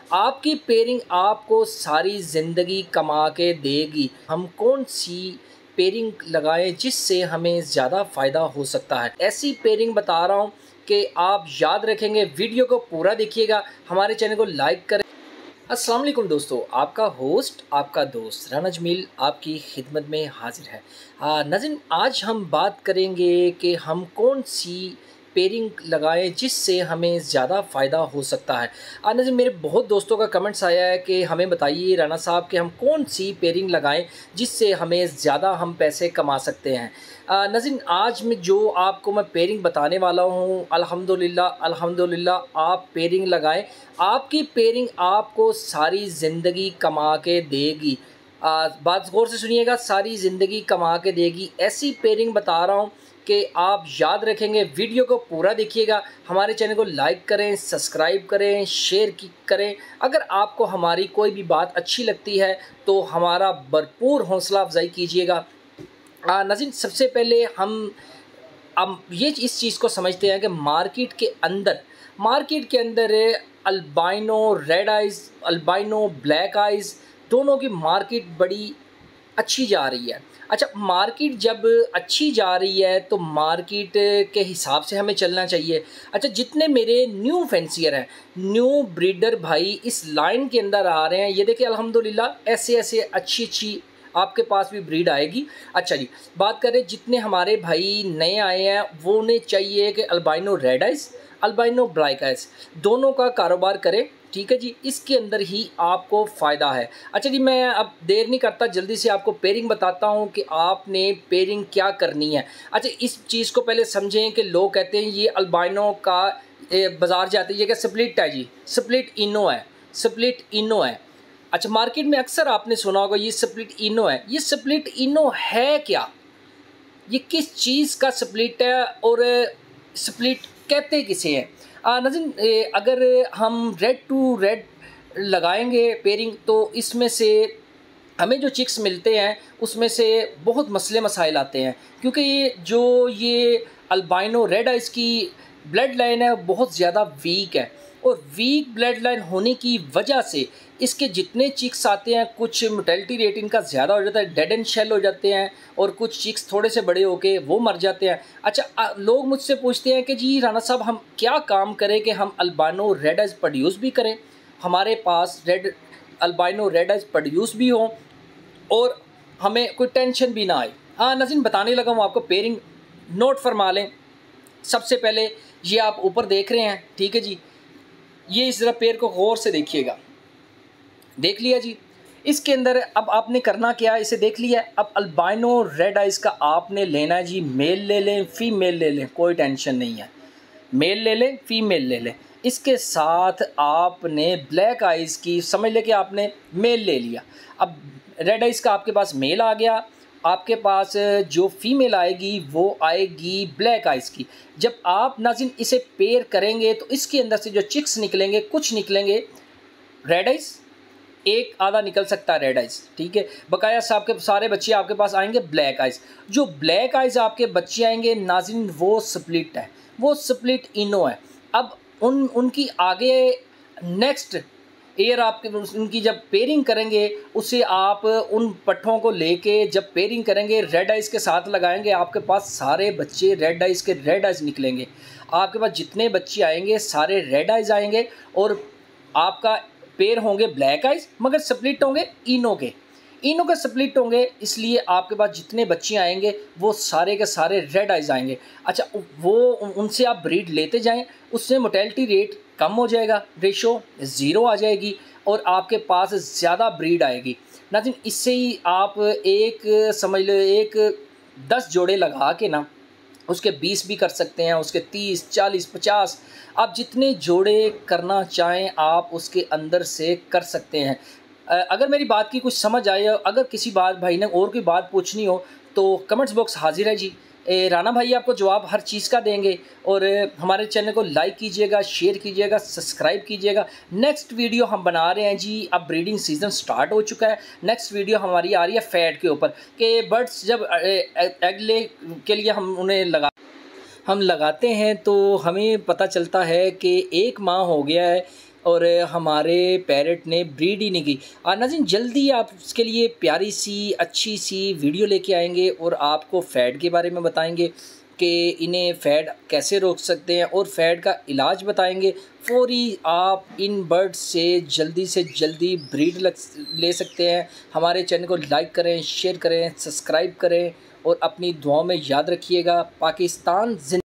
आपकी पेयरिंग आपको सारी ज़िंदगी कमा के देगी। हम कौन सी पेयरिंग लगाएं जिससे हमें ज़्यादा फ़ायदा हो सकता है। ऐसी पेयरिंग बता रहा हूँ कि आप याद रखेंगे। वीडियो को पूरा देखिएगा, हमारे चैनल को लाइक करें। अस्सलाम वालेकुम दोस्तों, आपका होस्ट आपका दोस्त राना जमील आपकी खिदमत में हाजिर है। नाज़रीन, आज हम बात करेंगे कि हम कौन सी पेयरिंग लगाएं जिससे हमें ज़्यादा फ़ायदा हो सकता है। नाज़रीन, मेरे बहुत दोस्तों का कमेंट्स आया है कि हमें बताइए राना साहब कि हम कौन सी पेयरिंग लगाएं जिससे हमें ज़्यादा हम पैसे कमा सकते हैं। नाज़रीन, आज मैं जो आपको मैं पेयरिंग बताने वाला हूँ, अल्हम्दुलिल्लाह आप पेयरिंग लगाएं। आपकी पेयरिंग आपको सारी ज़िंदगी कमा के देगी। बात गौर से सुनिएगा, सारी ज़िंदगी कमा के देगी। ऐसी पेयरिंग बता रहा हूँ कि आप याद रखेंगे। वीडियो को पूरा देखिएगा, हमारे चैनल को लाइक करें, सब्सक्राइब करें, शेयर करें। अगर आपको हमारी कोई भी बात अच्छी लगती है तो हमारा भरपूर हौसला अफजाई कीजिएगा। नाज़रीन, सबसे पहले हम ये इस चीज़ को समझते हैं कि मार्केट के अंदर albino red eyes, albino black eyes, दोनों की मार्केट बड़ी अच्छी जा रही है। अच्छा, मार्केट जब अच्छी जा रही है तो मार्केट के हिसाब से हमें चलना चाहिए। अच्छा, जितने मेरे न्यू फैंसियर हैं, न्यू ब्रीडर भाई इस लाइन के अंदर आ रहे हैं, ये देखिए अल्हम्दुलिल्लाह ऐसे ऐसे अच्छी आपके पास भी ब्रीड आएगी। अच्छा जी, बात करें जितने हमारे भाई नए आए हैं वो उन्हें चाहिए कि albino red eyes, albino black eyes दोनों का कारोबार करें। ठीक है जी, इसके अंदर ही आपको फ़ायदा है। अच्छा जी, मैं अब देर नहीं करता, जल्दी से आपको पेयरिंग बताता हूँ कि आपने पेयरिंग क्या करनी है। अच्छा, इस चीज़ को पहले समझें कि लोग कहते हैं ये अल्बाइनो का बाज़ार जाते हैं, ये क्या स्प्लिट है जी, स्प्लिट इनो है, स्प्लिट इनो है। अच्छा, मार्केट में अक्सर आपने सुना होगा ये स्प्लिट इनो है। ये स्प्लिट इनो है क्या, ये किस चीज़ का स्प्लिट है और स्प्लिट कहते किसे हैं? नाज़रीन, अगर हम रेड टू रेड लगाएंगे पेयरिंग तो इसमें से हमें जो चिक्स मिलते हैं उसमें से बहुत मसले मसाइल आते हैं, क्योंकि ये अल्बाइनो रेड आइज़ की ब्लड लाइन है बहुत ज़्यादा वीक है, और वीक ब्लड लाइन होने की वजह से इसके जितने चिक्स आते हैं कुछ मोर्टेलिटी रेट इनका ज़्यादा हो जाता है, डेड एंड शेल हो जाते हैं, और कुछ चिक्स थोड़े से बड़े होके वो मर जाते हैं। अच्छा, लोग मुझसे पूछते हैं कि जी राना साहब हम क्या काम करें कि हम अल्बाइनो रेड आइज़ प्रोड्यूस भी करें, हमारे पास अल्बाइनो रेड आइज़ प्रोड्यूस भी हो और हमें कोई टेंशन भी ना आए। नाज़रीन, बताने लगा हूँ आपको पेयरिंग, नोट फरमा लें। सबसे पहले ये आप ऊपर देख रहे हैं, ठीक है जी, ये इस तरह पेयर को गौर से देखिएगा। देख लिया जी, इसके अंदर अब आपने करना क्या है, इसे देख लिया। अब अल्बाइनो रेड आइज़ का आपने लेना है जी, मेल ले लें फीमेल ले लें, कोई टेंशन नहीं है, मेल ले लें फीमेल ले लें। इसके साथ आपने ब्लैक आइज़ की समझ लें कि आपने मेल ले लिया। अब रेड आइज़ का आपके पास मेल आ गया, आपके पास जो फीमेल आएगी वो आएगी ब्लैक आइज़ की। जब आप नाज़रीन इसे पेयर करेंगे तो इसके अंदर से जो चिक्स निकलेंगे, कुछ निकलेंगे रेड आइज़, एक आधा निकल सकता है रेड आइज़, ठीक है। बकाया से आपके सारे बच्चे आपके पास आएंगे ब्लैक आइज़। जो ब्लैक आइज़ आपके बच्चे आएंगे नाज़रीन वो स्प्लिट है, वो स्प्लिट इनो है। अब उनकी आगे नेक्स्ट एयर आपके उनकी जब पेयरिंग करेंगे उसे आप उन पट्ठों को लेके जब पेयरिंग करेंगे रेड आइज़ के साथ लगाएंगे, आपके पास सारे बच्चे रेड आइज़ के रेड आइज़ निकलेंगे। आपके पास जितने बच्चे आएंगे सारे रेड आइज़ आएंगे, और आपका पेयर होंगे ब्लैक आइज़ मगर स्प्लिट होंगे इनो के स्प्लिट होंगे, इसलिए आपके पास जितने बच्चे आएंगे वो सारे के सारे रेड आइज़ आएंगे। अच्छा, वो उनसे आप ब्रीड लेते जाएं, उससे मोर्टेलिटी रेट कम हो जाएगा, रेशो ज़ीरो आ जाएगी और आपके पास ज़्यादा ब्रीड आएगी। नाज़रीन, इससे ही आप एक समझ लो एक 10 जोड़े लगा के ना उसके 20 भी कर सकते हैं, उसके 30, 40, 50 आप जितने जोड़े करना चाहें आप उसके अंदर से कर सकते हैं। अगर मेरी बात की कुछ समझ आए, अगर किसी बात भाई ने और कोई बात पूछनी हो तो कमेंट्स बॉक्स हाजिर है जी। राना भाई आपको जवाब हर चीज़ का देंगे, और हमारे चैनल को लाइक कीजिएगा, शेयर कीजिएगा, सब्सक्राइब कीजिएगा। नेक्स्ट वीडियो हम बना रहे हैं जी, अब ब्रीडिंग सीज़न स्टार्ट हो चुका है। नेक्स्ट वीडियो हमारी आ रही है फैट के ऊपर कि बर्ड्स जब एग ले के लिए हम लगाते हैं तो हमें पता चलता है कि 1 माह हो गया है और हमारे पैरेट ने ब्रीड ही नहीं की। नाज़रीन जल्दी आप उसके लिए प्यारी सी अच्छी सी वीडियो लेके आएंगे और आपको फ़ैड के बारे में बताएंगे कि इन्हें फ़ैड कैसे रोक सकते हैं और फ़ैड का इलाज बताएंगे। फ़ौरी आप इन बर्ड्स से जल्दी ब्रीड ले सकते हैं। हमारे चैनल को लाइक करें, शेयर करें, सब्सक्राइब करें और अपनी दुआओं में याद रखिएगा। पाकिस्तान